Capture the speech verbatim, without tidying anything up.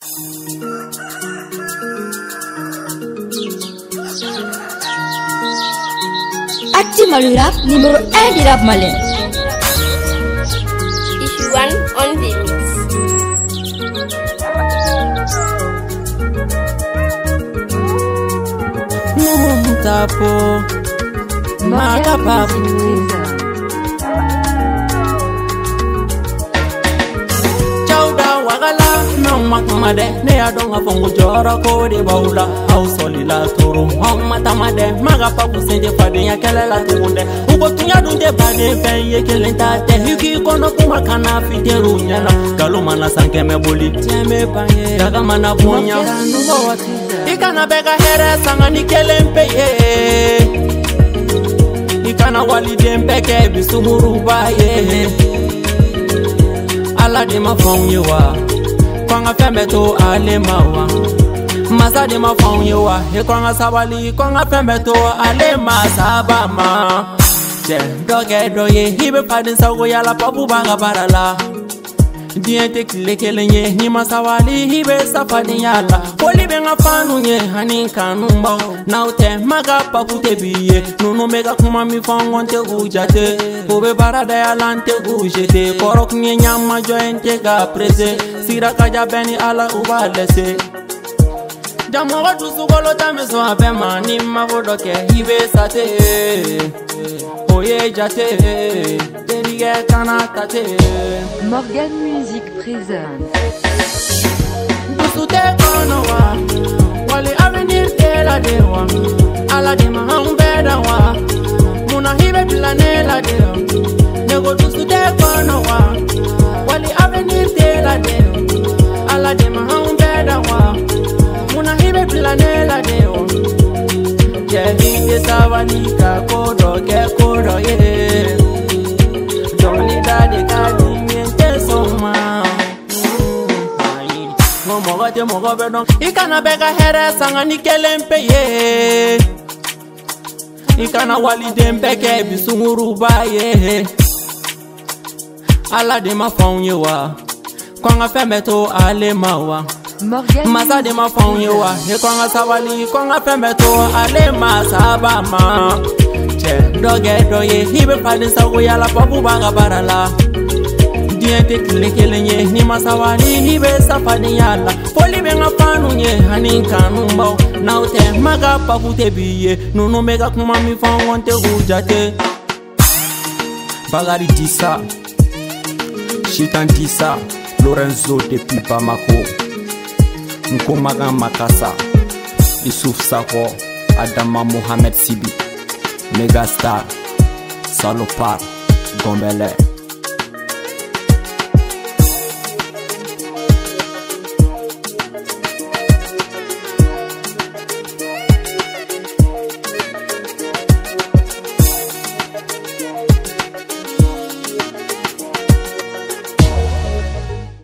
Acti Malu Rap numéro un du rap malien. Issue one on the mix. Tapo Maka papu Chauda wagala Nong makamade Ne adonga fongu jora kode baula Au soli la turu Hong matamade Maga papu senje fade ya kele la tuunde Uko tunya dunde bade Fenye kele tate Yuki kono kumakana fiteru nyana Galuma na sanke me boli Tieme panye Daga mana punya Nubo wati Ikana bega here sanga ni kelempe ye Ikana wali dempeke bisumuru ba ye Ala de ma fon ye wa Kwanga feme to ale mawa Masa de ma fon ye wa He kwanga sabali kwanga feme to ale masaba ma Je doge doye hibe padin sago yala papu banga barala Diente kile kele nye ni masawali hibe safadi yala Koli benga fanu nye hani kanu mbao Naute maga papute biye Nunu mega kuma mi fangonte ujate Kobe barada ya lante ujete Korok nye nyama joente ga prese Sira kaja beni ala ubalese Jamo watu sugolo tame so apema Ni magodoke hibe sate Oye jate Derige kanatate Morgan Music présente. Busute kono wa Wali avenir tela dewa Ala de mahambeda wa Muna hibe planela dewa Nego busute kono wa Wali avenir tela dewa Ala de mahambeda wa Muna hibe planela dewa Jehi de savanika kodo ke kodo ye Joni dade kadi Mogote mogobe don Ikana bega here sanga ni kelempe ye Ikana wali dempeke bisunguru ba ye Ala de ma fon ye wa Kwanga feme to ale mawa Masa de ma fon ye wa He kwanga sabali kwanga feme to ale masaba ma Che doge doye hibe padin sago yala papu banga barala Diente kile kele nye ni masawali hibe safadi yala Poli benga fanu nye hani kanu mbao Naute maga papute biye Nunu mega kuma mi fangonte ujate Bagari Dissa Shitan Dissa Lorenzo depuis Bamako Nkomaga Makasa Issouf Sako Adama Mohamed Sibi Megastar Salopard Gombele